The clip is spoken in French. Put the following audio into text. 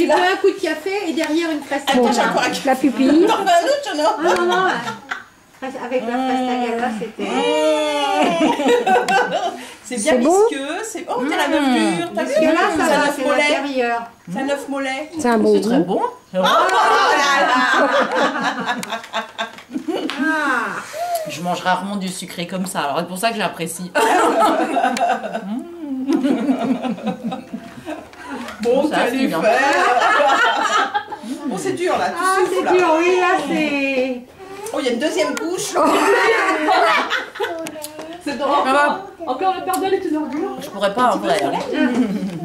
veux un coup de café et derrière une fraise Attends, j'ai tagala. encore un La pupille. T'en veux un autre, non? Ah non, non. Avec la fraise tagala, c'était... C'est bien C'est bon? visqueux. Oh, t'as la levure. T'as vu? Parce que là, ça C'est un va, œuf c'est mollet. l'intérieur. C'est un œuf mollet. C'est un bon C'est très goût. bon. Oh là là. Ah. Je mange rarement du sucré comme ça, alors c'est pour ça que j'apprécie. Bon, Ça t'as les affine, hein. faire. Bon, c'est dur là. Ah, Tu souffles c'est là. dur, oui, là, c'est... Oh, il y a une deuxième couche. C'est drôle. Ah bah, Encore la pardelle est une ordure. je pourrais pas en vrai. Hein.